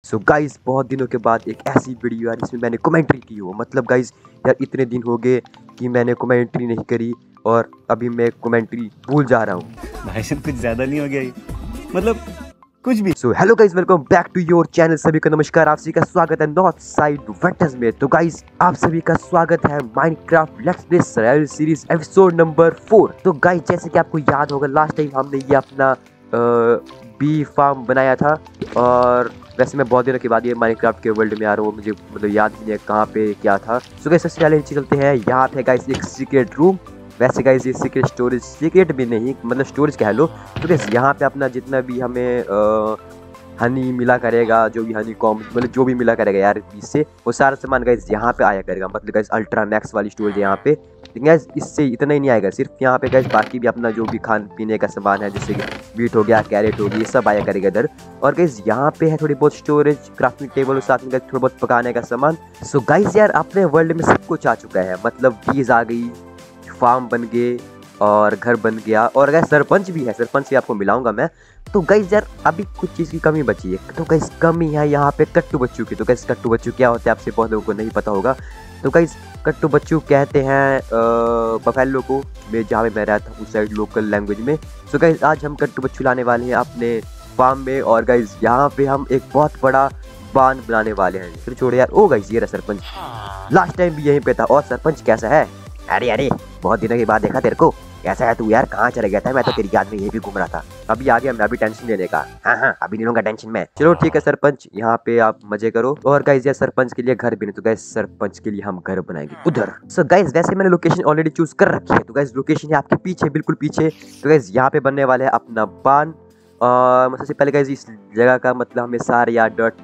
So guys बहुत दिनों के बाद एक ऐसी वीडियो यार जिसमें मैंने कमेंट्री की हो। मतलब गाइस यार इतने दिन हो गए कि मैंने कमेंट्री नहीं करी और अभी मैं कमेंट्री भूल जा रहा हूँ। भाई साहब कुछ ज्यादा नहीं हो गया ये? मतलब कुछ भी। So hello guys, welcome back to your channel. सभी को नमस्कार, आप सभी का स्वागत है नॉर्थ साइड वेक्टर्स में। तो गाइस आप सभी का स्वागत है Minecraft let's play survival series episode number 4। तो गाइस जैसे कि आपको याद होगा लास्ट टाइम हमने ये अपना बी फार्म बनाया था और वैसे मैं बहुत दिनों के बाद ये माइनक्राफ्ट के वर्ल्ड में आ रहा हूँ। मुझे मतलब याद नहीं है कहाँ पे क्या था। सो गाइस सबसे पहले चलते हैं। यहाँ पे गाइस एक सीक्रेट रूम। वैसे गाइस ये सीक्रेट स्टोरेज, सीक्रेट भी नहीं मतलब स्टोरेज कह लो। तो गाइस यहाँ पे अपना जितना भी हमें हनी मिला करेगा, जो भी हनी कॉम मतलब जो भी मिला करेगा यार इससे, वो सारा सामान गाइस यहाँ पे आया करेगा। मतलब गाइस अल्ट्रा मैक्स वाली स्टोरेज यहाँ पे। लेकिन गाइस इससे इतना ही नहीं आएगा, सिर्फ यहाँ पे गाइस बाकी भी अपना जो भी खान पीने का सामान है जैसे कि बीट हो गया, कैरेट हो गई, ये सब आया करेगा इधर। और गाइस यहाँ पे है थोड़ी बहुत स्टोरेज, क्राफ्टिंग टेबल और साथ में गाइस थोड़ा बहुत पकाने का सामान। सो गाइस यार अपने वर्ल्ड में सब कुछ आ चुका है। मतलब बीज आ गई, फार्म बन गए और घर बन गया और गाइस सरपंच भी है। सरपंच से आपको मिलाऊंगा मैं। तो गाइस यार अभी कुछ चीज़ की कमी बची है। तो गाइस कमी है यहाँ पे कट्टू बच्चू की। तो गाइस कट्टू बच्चू क्या होते हैं आपसे बहुत लोगों को नहीं पता होगा। तो गाइस कट्टू बच्चू कहते हैं बफेलो को, मैं जहाँ पे मैं रहता हूँ उस साइड लोकल लैंग्वेज में। सो गाइस आज हम कट्टू बच्चू लाने वाले हैं अपने फार्म में और गाइस यहाँ पे हम एक बहुत बड़ा बांध बनाने वाले हैं। फिर छोड़े यार। ओ गाइस ये रहा सरपंच, लास्ट टाइम भी यहीं पे था। और सरपंच कैसा है? अरे अरे बहुत दिनों के बाद देखा तेरे को। कैसा है तू यार? कहाँ चला गया था? मैं तो तेरी याद में ये भी घूम रहा था। अभी आ गया मैं, अभी टेंशन लेने का। हाँ अभी नहीं लूंगा टेंशन में। चलो ठीक है सरपंच, यहाँ पे आप मजे करो। और गाइस यार सरपंच के लिए घर भी नहीं, तो गाइस सरपंच के लिए हम घर बनाएंगे उधर। सो गाइस वैसे मैंने लोकेशन ऑलरेडी चूज कर रखी है। तो गाइस लोकेशन है आपके पीछे, बिल्कुल पीछे। तो गाइस यहाँ पे बनने वाला है अपना बांध। और सबसे पहले गाइस इस जगह का मतलब हमें सारे यार डॉट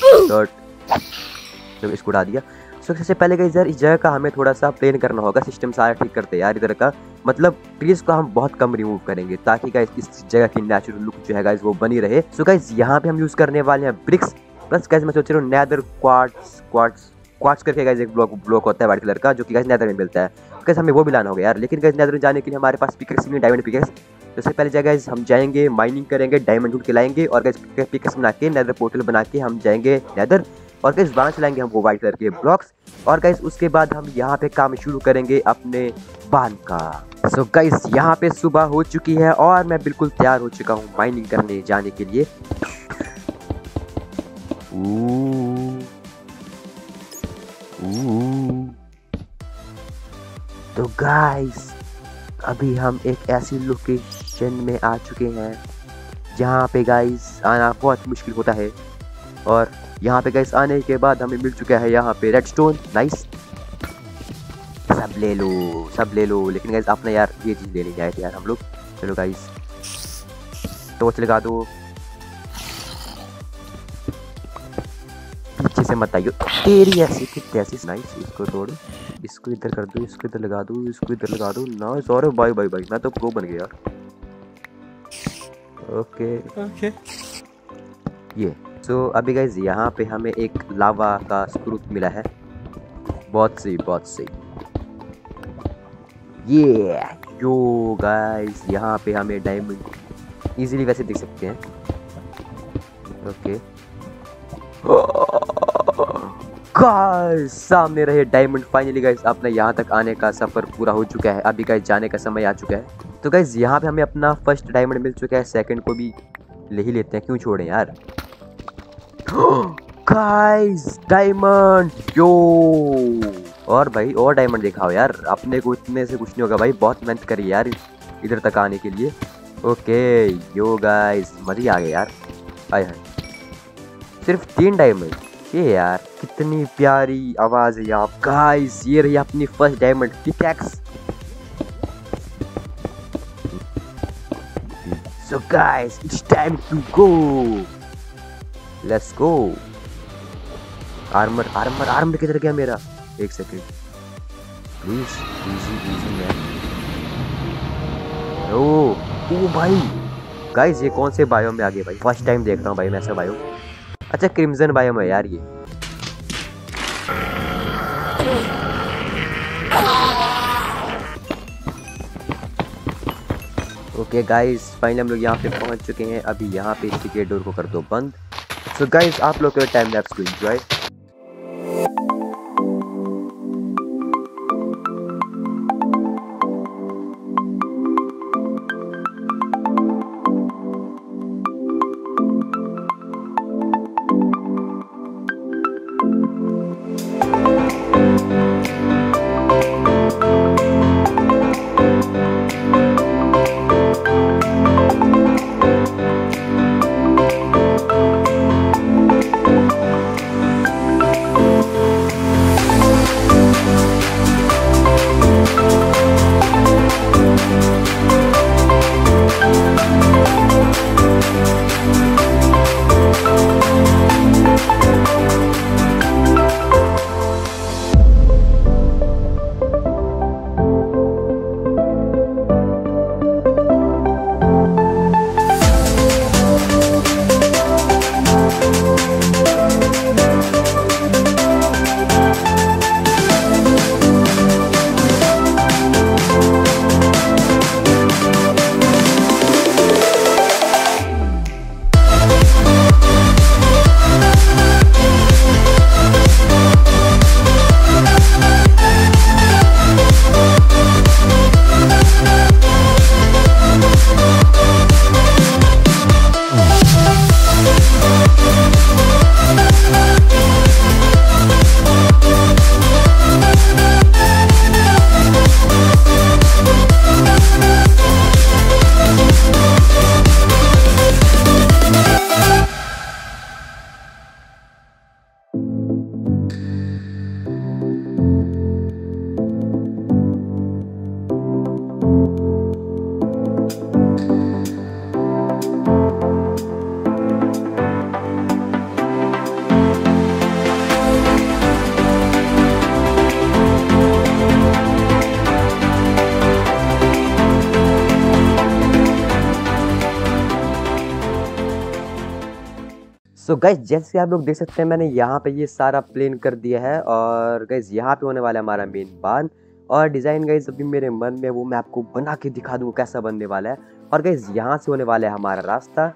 तो इसको उड़ा दिया। सबसे पहले गाइस यार इस जगह का हमें थोड़ा सा प्लेन करना होगा। सिस्टम सारा ठीक करते हैं यार इधर का। मतलब ट्रीज को हम बहुत कम रिमूव करेंगे ताकि गाइस इस जगह की नेचुरल लुक जो है गाइस वो बनी रहे। सो गाइस यहाँ पे हम यूज करने वाले हैं ब्रिक्स प्लस गाइस मैं सोच रहा हूँ नेदर क्वार्ट्स करके गाइस एक ब्लॉक होता है व्हाइट कलर का, जो कि गाइस नेदर में मिलता है। गाइस हमें वो भी लाना होगा यार। लेकिन गाइस नेदर में जाने के लिए हमारे पास पिकेक्स नहीं, डायमंड पिकेक्स। सबसे पहले जगह हम जाएंगे माइनिंग करेंगे, डायमंड ढूंढ के लाएंगे और गाइस पिकेक्स बना के नेदर पोर्टल बना के हम जाएंगे नेदर। और गाइस वहाँ चलाएंगे हम वो व्हाइट कलर के ब्लॉक्स। और गाइस उसके बाद हम यहाँ पे काम शुरू करेंगे अपने बांध का। सो गाइस यहाँ पे सुबह हो चुकी है और मैं बिल्कुल तैयार हो चुका हूँ माइनिंग करने जाने के लिए। तो गाइस अभी हम एक ऐसी लोकेशन में आ चुके हैं जहाँ पे गाइस आना बहुत मुश्किल होता है। और यहाँ पे गाइस आने के बाद हमें मिल चुका है यहाँ पे रेडस्टोन। नाइस, सब ले लो। लेकिन गाइस अपना यार ये चीज़ ले लेंगे यार हम लोग। चलो गाइस टॉर्च लगा दो, पीछे से मत आइयो तेरी ऐसी कितनी ऐसी। नाइस, इसको तोड़, इसको इधर कर दो, इसको इधर लगा दो, इसको इधर लगा दो। नाइस। और भाई मैं तो प्रो बन गया यार। ओके ये सो अभी गाइस यहाँ पे हमें एक लावा का स्क्रू मिला है। बहुत सही। ये यो गाइस यहाँ पे हमें डायमंड इजीली वैसे देख सकते हैं। ओके गाइस सामने रहे डायमंड। फाइनली गाइस अपना यहाँ तक आने का सफर पूरा हो चुका है। अभी गाइस जाने का समय आ चुका है। तो गाइस यहाँ पे हमें अपना फर्स्ट डायमंड मिल चुका है। सेकंड को भी ले ही लेते हैं, क्यों छोड़े यार। Guys diamond yo. और भाई और डायमंड दिखाओ यार, अपने को इतने से कुछ नहीं होगा भाई। बहुत मेहनत करी यार इधर तक आने के लिए। ओके यो गाइस मज़े आ गए यार। आए हाय सिर्फ 3 डायमंड। ये यार कितनी प्यारी आवाज़ है यार। गाइस ये रही अपनी first diamond pickaxe. So guys it's time to go, let's go. Armour किधर गया मेरा? एक सेकेंड प्लीज, इजी मैन। ओ भाई गाइस ये कौन से बायो में आ गए भाई? फर्स्ट टाइम देख रहा हूँ भाई मैं ऐसा बायो। अच्छा क्रिम्जन बायो में यार ये। ओके गाइस फाइनली हम लोग यहाँ पे पहुँच चुके हैं। अभी यहाँ पे सीक्रेट डोर को कर दो बंद। सो गाइज आप लोग के टाइम लैप्स को एंजॉय। सो गाइज जैसे आप लोग देख सकते हैं मैंने यहाँ पे ये सारा प्लेन कर दिया है और गाइज यहाँ पे होने वाला है हमारा मेन बांध। और डिज़ाइन गाइज अभी मेरे मन में वो मैं आपको बना के दिखा दूँगा कैसा बनने वाला है। और गाइज यहाँ से होने वाला है हमारा रास्ता,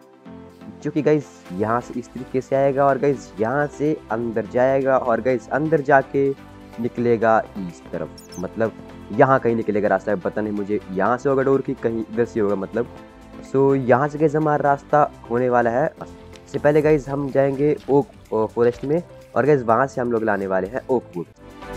जो कि गाइज यहाँ से इस तरीके से आएगा और गाइज यहाँ से अंदर जाएगा और गाइज अंदर जाके निकलेगा इस तरफ, मतलब यहाँ कहीं निकलेगा रास्ता। पता नहीं मुझे यहाँ से होगा डोर की कहीं इधर से होगा मतलब। सो यहाँ से गाइज हमारा रास्ता होने वाला है। इससे पहले गाइज हम जाएंगे ओक फॉरेस्ट में और गाइज वहाँ से हम लोग लाने वाले हैं ओक वुड।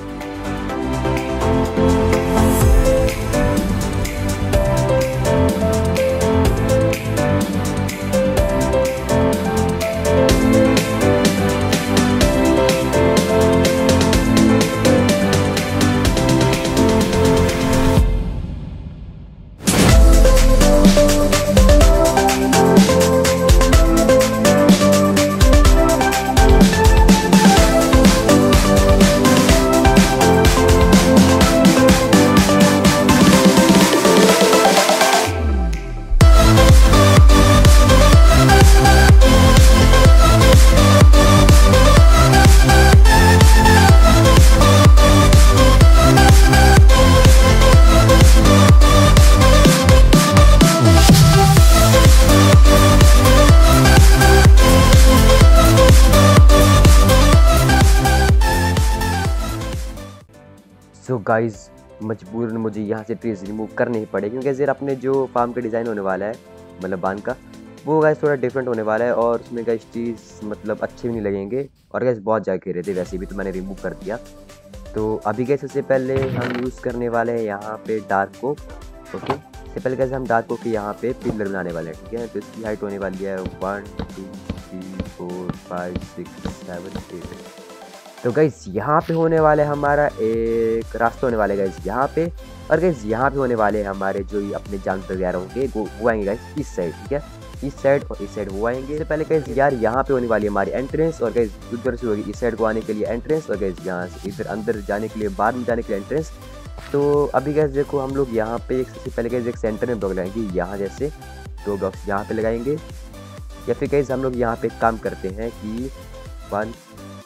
सो गाइज मजबूरन मुझे यहाँ से ट्रीज रिमूव करने ही पड़े, क्योंकि ज़रा अपने जो फार्म का डिज़ाइन होने वाला है मतलब बांध का, वो गाइज थोड़ा डिफरेंट होने वाला है और उसमें गाइज ट्रीज मतलब अच्छे भी नहीं लगेंगे और गाइज बहुत ज़्यादा घेरे थे वैसे भी, तो मैंने रिमूव कर दिया। तो अभी गाइज सबसे पहले हम यूज़ करने वाले हैं यहाँ पे डार्क ओक। ओके, सबसे पहले गाइज हम डार्क ओक के यहाँ पे पिलर बनाने वाले हैं, ठीक है। तो इसकी हाइट होने वाली है 1 2 3 4 5 6 7 8। तो गाइज यहाँ पे होने वाले हमारा एक रास्ता होने वाले गाइज यहाँ पे, और गाइज यहाँ पे होने वाले हमारे जो अपने जानवर वगैरह होंगे वो आएंगे गाइज इस साइड, ठीक है। इस साइड और इस साइड वो आएंगे। इससे पहले गाइज यार यहाँ पे होने वाली हमारी एंट्रेंस, और गाइज उधर से होगी इस साइड को आने के लिए एंट्रेंस, और गाइज यहाँ से इधर अंदर जाने के लिए बाहर में जाने के लिए एंट्रेंस। तो अभी गाइज देखो हम लोग यहाँ पे एक सबसे पहले गाइज एक सेंटर में ब्लॉक लगाएंगे, यहाँ जैसे 2 ब्लॉक्स यहाँ पे लगाएंगे। या फिर गाइज हम लोग यहाँ पे काम करते हैं कि 1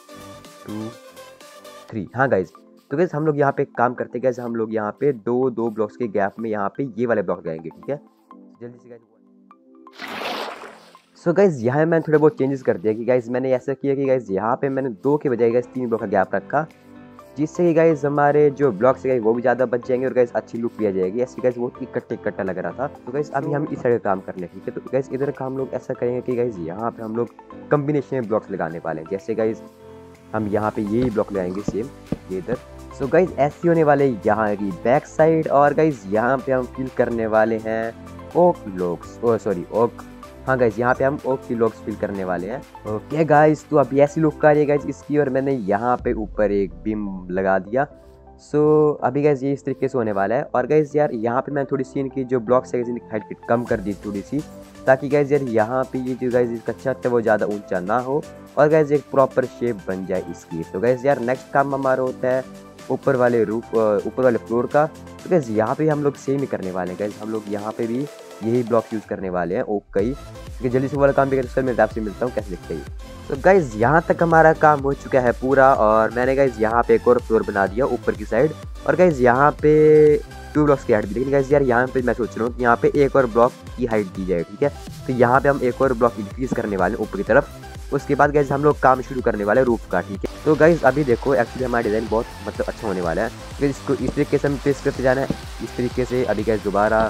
2 3, हाँ गाइज। तो गाइज हम लोग यहाँ पे काम करते गाइज, हम लोग यहाँ पे 2 ब्लॉक्स के गैप में यहाँ पे ये वाले ब्लॉक लगाएंगे, ठीक है। जल्दी से गाइज सो गाइज यहाँ मैंने थोड़े बहुत चेंजेस कर दिया कि गाइज मैंने ऐसा किया कि गाइज यहाँ पे मैंने 2 के बजाय गाइज 3 ब्लॉक का गैप रखा, जिससे कि गाइज हमारे जो ब्लॉक्स है वो भी ज़्यादा बच जाएंगे और गाइज अच्छी लुक भी आ जाएगी। ऐसे गाइज वो इकट्ठा लग रहा था। तो गाइज अभी हम इस साइड काम करने, ठीक है। तो गाइज इधर का हम लोग ऐसा करेंगे कि गाइज यहाँ पे हम लोग कम्बिनेशन में ब्लॉक्स लगाने वाले हैं। जैसे गाइज हम यहाँ पे यही ब्लॉक लगाएंगे सेम ये इधर। सो गाइज ऐसे होने वाले यहाँ की बैक साइड, और गाइज यहाँ पे हम फिल करने वाले हैं ओक लॉक्स, ओक, हाँ गाइज यहाँ पे हम ओक की लॉक्स फिल करने वाले हैं। ओके गाइज, तो अभी ऐसी लुक आ रही है गाइज इसकी, और मैंने यहाँ पे ऊपर एक बीम लगा दिया। सो अभी गाइज ये इस तरीके से होने वाला है। और गाइज यार यहाँ पे मैं थोड़ी सी इनकी जो ब्लॉक्स है इनकी हाइट कम कर दी थोड़ी सी, ताकि गाइज यार यहाँ पे ये जो गाइज इसका छत है वो ज़्यादा ऊंचा ना हो और गाइज एक प्रॉपर शेप बन जाए इसकी। तो गाइज यार नेक्स्ट काम हमारा होता है ऊपर वाले फ्लोर का। तो गाइज यहाँ पे हम लोग सेम ही करने वाले हैं। गाइज हम लोग यहाँ पे भी यही ब्लॉक यूज़ करने वाले हैं ओक का ही, क्योंकि जल्दी से वाला काम भी करें। सर मैं आपसे मिलता हूँ कैसे दिखता है। तो गाइज यहाँ तक हमारा काम हो चुका है पूरा, और मैंने गाइज यहाँ पे एक और फ्लोर बना दिया ऊपर की साइड। और गाइज यहाँ पे 2 ब्लॉक्स की हाइट दी, लेकिन गाइज यार यहाँ पे मैं सोच रहा हूँ कि यहाँ पे एक और ब्लॉक की हाइट दी जाए, ठीक है। तो यहाँ पे हम एक और ब्लॉक इंक्रीज करने वाले हैं ऊपर की तरफ। उसके बाद गाइज हम लोग काम शुरू करने वाले हैं रूफ का, ठीक है। तो गाइज अभी देखो एक्चुअली हमारा डिज़ाइन बहुत मतलब अच्छा होने वाला है। तो इसको इस तरीके से हमें पेस्ट करते जाना है, इस तरीके से। अभी गाइज दोबारा,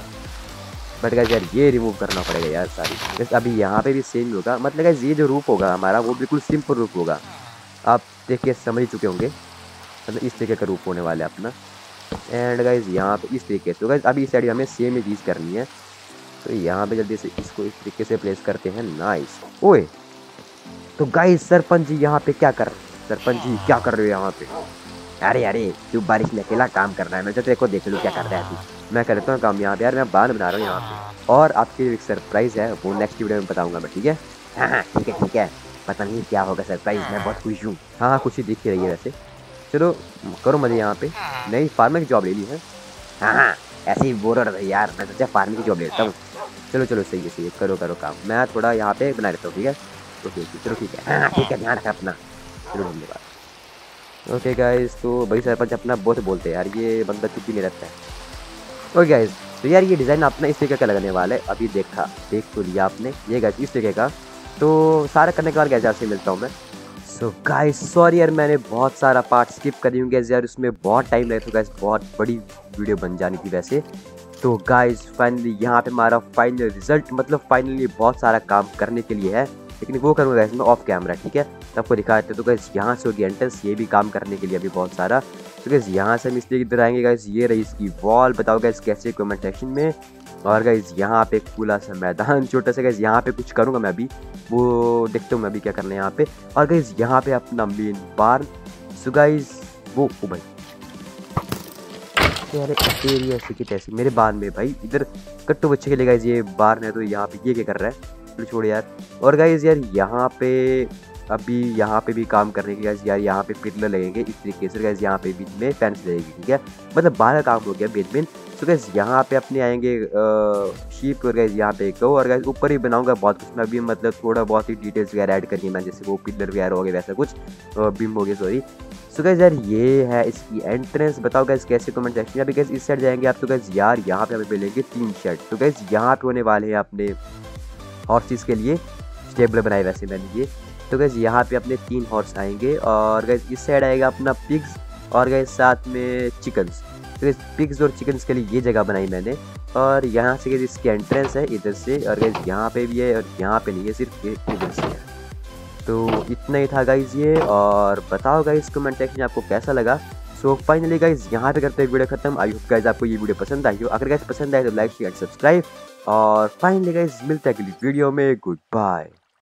बट गाइज यार ये रिमूव करना पड़ेगा यार सारी। गाइज अभी यहाँ पे भी सेम होगा, मतलब गाइज ये जो रूफ होगा हमारा वो बिल्कुल सिंपल रूफ होगा। आप देखिए समझ चुके होंगे, मतलब इस तरीके का रूफ होने वाला है अपना। एंड गाइज यहाँ पे इस तरीके से। तो गाइज अभी इस साइड हमें सेम ही चीज़ करनी है। तो यहाँ पे जल्दी से इसको इस तरीके से प्लेस करते हैं। नाइस। ओए तो गाइज सरपंच जी यहाँ पे क्या कर रहे हैं? सरपंच जी क्या कर रहे हो यहाँ पे? अरे तू बारिश में अकेला काम कर रहा है, मैं तो तेरे को देख लूँ क्या कर रहा है तू। मैं करता हूँ काम यहाँ पे यार, मैं बांध बना रहा हूँ यहाँ पे, और आपके लिए एक सरप्राइज़ है वो नेक्स्ट वीडियो में बताऊँगा मैं, ठीक है। हाँ ठीक है, पता नहीं क्या होगा सरप्राइज़, मैं बहुत खुश हूँ। हाँ खुशी दिख ही रही है वैसे। चलो करो मजे यहाँ पे। नई फार्मर की जॉब ले ली है। हाँ ऐसे ही बोर हो रहा था यार, मैं सोचा फार्मर की जॉब लेता हूँ। चलो सही है, करो काम। मैं थोड़ा यहाँ पे बना लेता हूँ, ठीक है। चलो ठीक है। हाँ ठीक है, ध्यान रखा अपना। चलो धन्यवाद। ओके गाइज, तो भाई सरपंच अपना बहुत बोलते हैं यार, ये बंदा चुप्पी नहीं रहता है। ओके गाइज, तो यार ये डिज़ाइन अपना इस तरीके का लगने वाला है। अभी देख तो लिया आपने ये गाइज इस तरीके का। तो सारा करने के बाद गाइज आपसे मिलता हूँ मैं। सो गाइज सॉरी यार, मैंने बहुत सारा पार्ट स्किप करी हूँ गाइज यार, उसमें बहुत टाइम लगा। तो गाइज बहुत बड़ी वीडियो बन जानी थी वैसे। तो गाइज फाइनली यहाँ पे हमारा फाइनल रिजल्ट, मतलब फाइनली बहुत सारा काम करने के लिए है, लेकिन वो करूँगा गाइज मैं ऑफ कैमरा, ठीक है। आपको दिखाते तो गाइज यहाँ से होगी एंट्रेंस, ये भी काम करने के लिए अभी बहुत सारा। तो गाइज यहाँ से हम इसलिए इधर आएंगे गाइज, ये रही इसकी वॉल। बताओ गाइज कैसे कमेंट सेक्शन में। और गाइज यहाँ पे खुला सा मैदान छोटा सा। गाइज यहाँ पे कुछ करूँगा मैं अभी, वो देखते हूँ मैं अभी क्या करना है यहाँ पे। और गाइज यहाँ पे अपना मेन बार। सो गाइज वो भाई यार तेरी ऐसी की तैसी मेरे बार में भाई, इधर कट्टू बच्चे के लिए गाइज ये बार है। तो यहाँ पे ये क्या कर रहा है, छोड़ यार। और गाइज यार यहाँ पे अभी यहाँ पे भी काम करने के गाइज यार, यहाँ पे पिलर लगेंगे इस तरीके से। गाइज यहाँ पे बीच में फेंस लगेगी, ठीक है। मतलब बाहर काम हो गया बेसमेंट। तो गाइज यहाँ पे अपने आएंगे शीप, और गाइज यहाँ पे गो। और गाइज ऊपर ही बनाऊंगा बहुत कुछ मैं अभी, मतलब थोड़ा बहुत ही डिटेल्स वगैरह ऐड करिए मैं, जैसे वो पिलर वगैरह हो गया वैसा कुछ, बीम हो गया सॉरी। सो गाइज यार ये है इसकी एंट्रेंस। बताओ गाइज कैसे कमेंट सेक्शन में। अभी गाइज इस साइड जाएंगे आप तो गाइज यार यहाँ पे हमें मिलेंगे 3 शेड। तो गाइज यहाँ पे होने वाले हैं अपने हॉर्सेस के लिए स्टेबल बनाए वैसे मैंने ये। तो गाइज यहाँ पे अपने 3 हॉर्स आएंगे। और गाइज इस साइड आएगा अपना पिग्स, और गाइज साथ में चिकन्स। तो गाइज पिग्स और चिकन्स के लिए ये जगह बनाई मैंने। और यहाँ से गाइज इसकी एंट्रेंस है इधर से, और गाइज यहाँ पे भी है, और यहाँ पे नहीं है, सिर्फ इधर से है। तो इतना ही था गाइज ये। और बताओ गाइज कमेंट सेक्शन में आपको कैसा लगा। सो फाइनली गाइज यहाँ पे करते हैं वीडियो खत्म। आई होप गाइज आपको ये वीडियो पसंद आई हो। अगर गाइज पसंद आए तो लाइक शेयर सब्सक्राइब। और फाइनली गाइज मिलते हैं अगली वीडियो में। Good bye.